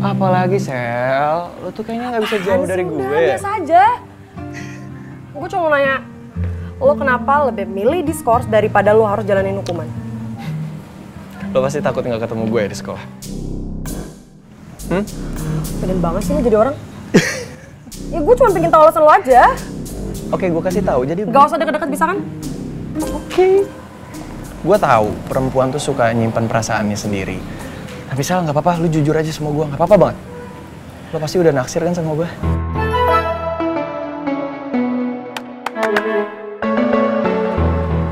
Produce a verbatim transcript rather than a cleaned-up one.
Apalagi Sel, lo tuh kayaknya nggak bisa jauh dari gue. Udah, biasa aja. Gue cuma mau nanya, lo kenapa lebih milih diskors daripada lo harus jalanin hukuman? Lo pasti takut nggak ketemu gue di sekolah. Hmm? Pedan banget sih lo jadi orang. Ya gue cuma pengen tahu alasan lo aja. Oke, gue kasih tahu. Jadi gak usah deket-deket bisa kan? Oke. Gue tahu perempuan tuh suka nyimpan perasaannya sendiri. Tapi Sel, nggak apa-apa, lu jujur aja sama gue, nggak apa-apa banget. Lo pasti udah naksir kan sama gue?